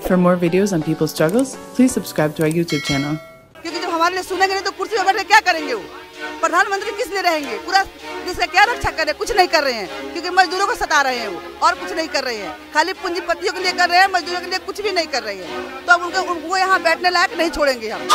For more videos on people's struggles, please subscribe to our YouTube channel. क्योंकि जब हमारे लिए सुनेंगे नहीं तो कुर्सी पर बैठ के क्या करेंगे वो? प्रधानमंत्री किस लिए रहेंगे? पूरा देश का क्या रक्षा कर रहे हैं? कुछ नहीं कर रहे हैं, क्योंकि मजदूरों को सता रहे हैं वो, और कुछ नहीं कर रहे हैं। खाली पूंजीपतियों के लिए कर रहे हैं, मजदूरों के लिए कुछ भी नहीं कर रहे हैं। तो अब उनको यहाँ बैठने लायक नहीं छोड़ेंगे हम।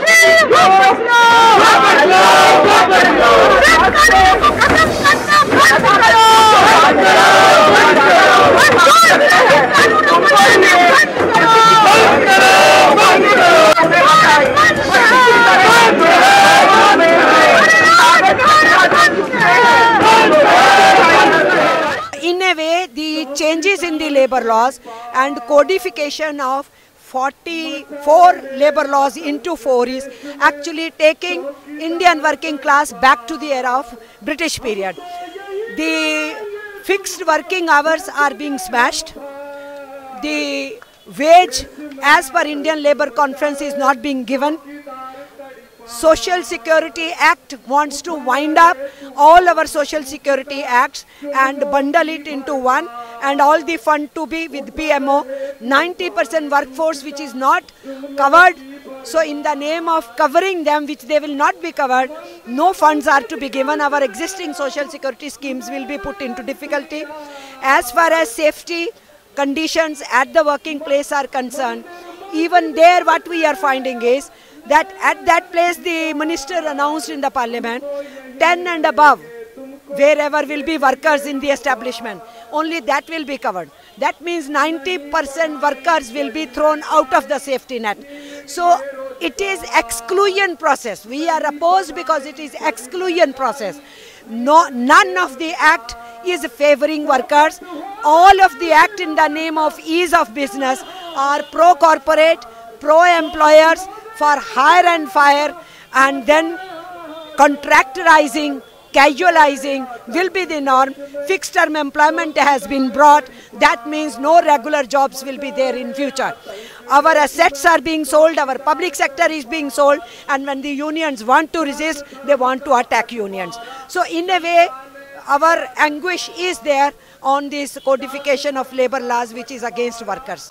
In a way, the changes in the labor laws and codification of 44 labor laws into 4 is actually taking Indian working class back to the era of British period. The fixed working hours are being smashed. The wage as per Indian Labour Conference is not being given. Social Security Act wants to wind up all our Social Security Acts and bundle it into one, and all the fund to be with PMO. 90% workforce which is not covered. So in the name of covering them, which they will not be covered, no funds are to be given. Our existing Social Security schemes will be put into difficulty. As far as safety conditions at the working place are concerned, even there what we are finding is that at that place the minister announced in the parliament 10 and above wherever will be workers in the establishment, only that will be covered. That means 90% workers will be thrown out of the safety net. So it is exclusion process. We are opposed because it is exclusion process. No, none of the act is favoring workers. All of the act in the name of ease of business are pro-corporate, pro-employers, for hire and fire, and then contractorizing, casualizing will be the norm. Fixed term employment has been brought. That means no regular jobs will be there in future. Our assets are being sold, our public sector is being sold, and when the unions want to resist, they want to attack unions. So in a way, our anguish is there on this codification of labor laws which is against workers.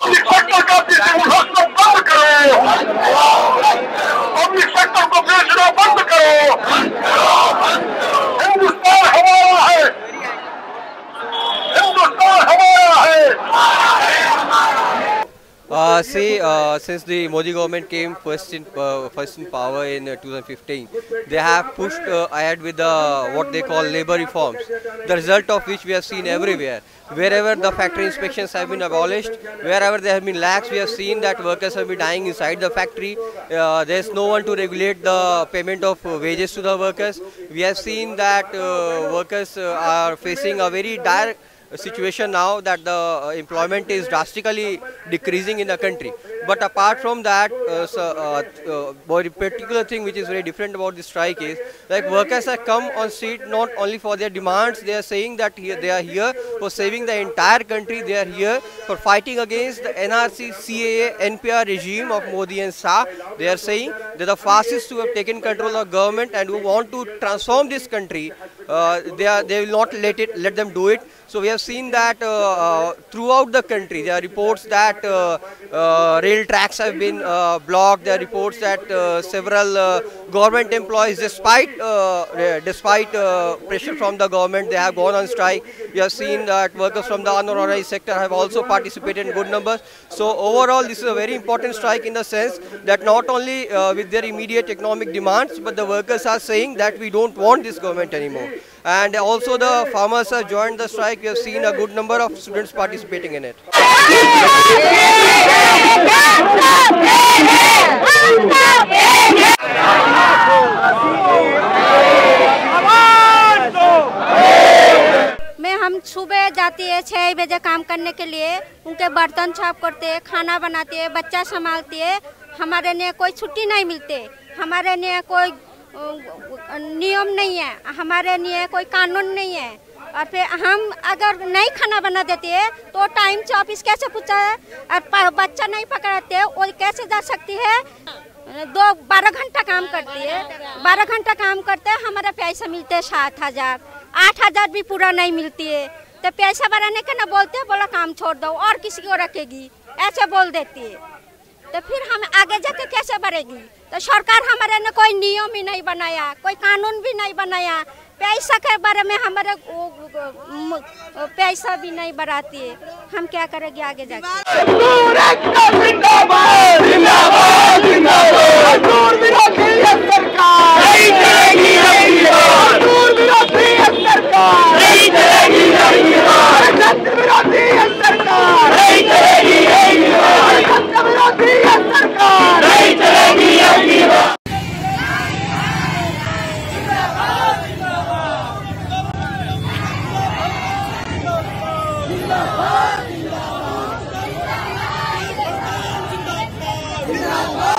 Since the Modi government came first in power in 2015, they have pushed ahead with what they call labor reforms, the result of which we have seen everywhere. Wherever the factory inspections have been abolished, wherever there have been lacks, we have seen that workers have been dying inside the factory. There is no one to regulate the payment of wages to the workers. We have seen that workers are facing a very dire situation now, that the employment is drastically decreasing in the country. But apart from that, one particular thing which is very different about the strike is, like, workers have come on street not only for their demands. They are saying that they are here for saving the entire country. They are here for fighting against the NRC, CAA, NPR regime of Modi and Shah. They are saying that the fascists who have taken control of government and who want to transform this country, they will not let them do it. So we have seen that throughout the country, there are reports that rail tracks have been blocked. There are reports that several government employees, despite pressure from the government, they have gone on strike. We have seen that workers from the unorganized sector have also participated in good numbers. So overall, this is a very important strike in the sense that not only with their immediate economic demands, but the workers are saying that we don't want this government anymore. And also the farmers have joined the strike. We have seen a good number of students participating in it. हम सुबह जाती है 6 बजे काम करने के लिए, उनके बर्तन साफ करते हैं, खाना बनाते हैं, बच्चा संभालती है। हमारे लिए कोई छुट्टी नहीं मिलती, हमारे लिए कोई नियम नहीं है, हमारे लिए कोई कानून नहीं है। और फिर हम अगर नहीं खाना बना देती है तो टाइम से ऑफिस कैसे पूछा है, और बच्चा नहीं पकड़ाते वो कैसे जा सकती है। 12 घंटा काम करती है, 12 घंटा काम करते हैं, हमारा पैसा मिलते है 7,000, 8,000 भी पूरा नहीं मिलती है। तो पैसा बढ़ाने के ना बोलते हैं, बोला काम छोड़ दो और किसी को रखेगी। ऐसे बोल देती है, तो फिर हम आगे जाके कैसे बढ़ेगी? तो सरकार हमारे ने कोई नियम ही नहीं बनाया, कोई कानून भी नहीं बनाया, पैसा के बारे में हमारे पैसा भी नहीं बढ़ाती है, हम क्या करेंगे आगे जाके? जिंदाबाद